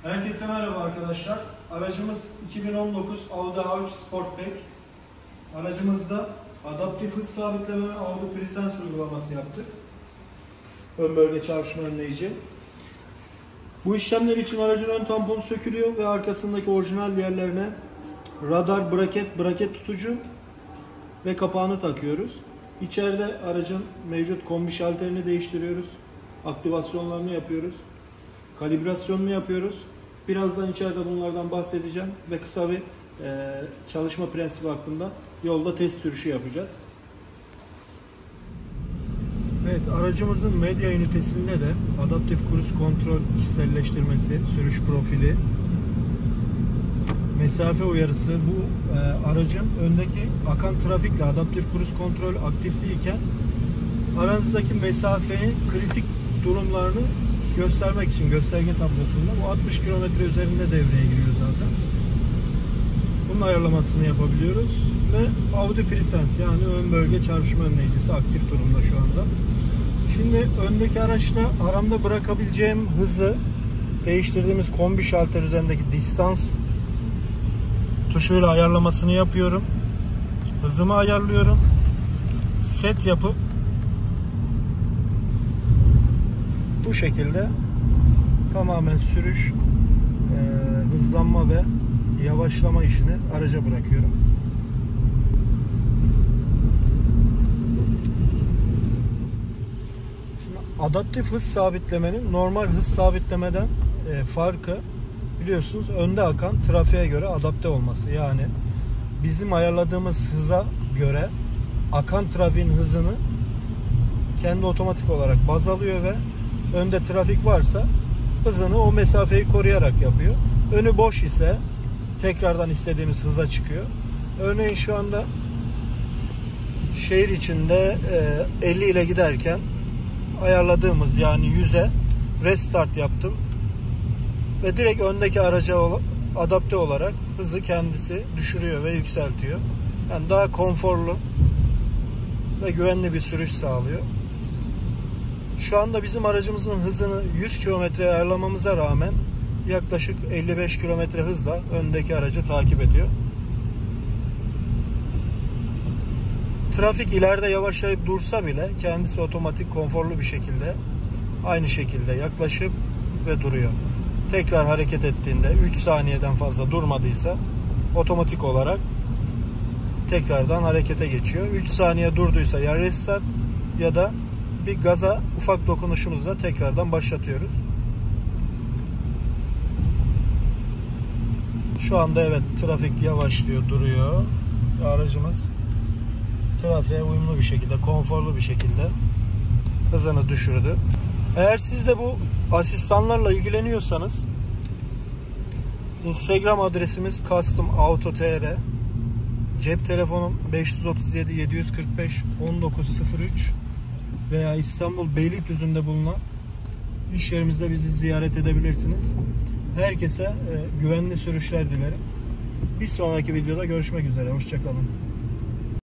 Herkese merhaba arkadaşlar. Aracımız 2019 Audi A3 Sportback. Aracımızda adaptif hız sabitleme ve Audi Presense uygulaması yaptık. Ön bölge çarpışma önleyici. Bu işlemler için aracın ön tamponu sökülüyor ve arkasındaki orijinal yerlerine radar, braket tutucu ve kapağını takıyoruz. İçeride aracın mevcut kombi şalterini değiştiriyoruz. Aktivasyonlarını yapıyoruz. Kalibrasyonunu yapıyoruz. Birazdan içeride bunlardan bahsedeceğim ve kısa bir çalışma prensibi hakkında yolda test sürüşü yapacağız. Evet, aracımızın medya ünitesinde de adaptif cruise kontrol kişiselleştirmesi, sürüş profili, mesafe uyarısı, bu aracın öndeki akan trafikle adaptif cruise kontrol aktif değilken aranızdaki mesafeyi, kritik durumlarını göstermek için gösterge tablosunda bu 60 km üzerinde devreye giriyor zaten. Bunun ayarlamasını yapabiliyoruz ve Audi Presense, yani ön bölge çarpışma önleyicisi aktif durumda şu anda. Şimdi öndeki araçla aramda bırakabileceğim hızı değiştirdiğimiz kombi şalter üzerindeki distans tuşuyla ayarlamasını yapıyorum. Hızımı ayarlıyorum. Set yapıp bu şekilde tamamen sürüş, hızlanma ve yavaşlama işini araca bırakıyorum. Şimdi adaptif hız sabitlemenin normal hız sabitlemeden farkı, biliyorsunuz, önde akan trafiğe göre adapte olması. Yani bizim ayarladığımız hıza göre akan trafiğin hızını kendi otomatik olarak baz alıyor ve önde trafik varsa hızını o mesafeyi koruyarak yapıyor. Önü boş ise tekrardan istediğimiz hıza çıkıyor. Örneğin şu anda şehir içinde 50 ile giderken ayarladığımız, yani 100'e restart yaptım ve direkt öndeki araca adapte olarak hızı kendisi düşürüyor ve yükseltiyor. Yani daha konforlu ve güvenli bir sürüş sağlıyor. Şu anda bizim aracımızın hızını 100 km'ye ayarlamamıza rağmen yaklaşık 55 km hızla öndeki aracı takip ediyor. Trafik ileride yavaşlayıp dursa bile kendisi otomatik konforlu bir şekilde aynı şekilde yaklaşıp ve duruyor. Tekrar hareket ettiğinde 3 saniyeden fazla durmadıysa otomatik olarak tekrardan harekete geçiyor. 3 saniye durduysa ya restart ya da bir gaza ufak dokunuşumuzla tekrardan başlatıyoruz. Şu anda evet, trafik yavaşlıyor, duruyor. Aracımız trafiğe uyumlu bir şekilde, konforlu bir şekilde hızını düşürdü. Eğer siz de bu asistanlarla ilgileniyorsanız Instagram adresimiz customauto.tr, cep telefonum 537 745 1903 veya İstanbul Beylikdüzü'nde bulunan iş yerimizde bizi ziyaret edebilirsiniz. Herkese güvenli sürüşler dilerim. Bir sonraki videoda görüşmek üzere. Hoşça kalın.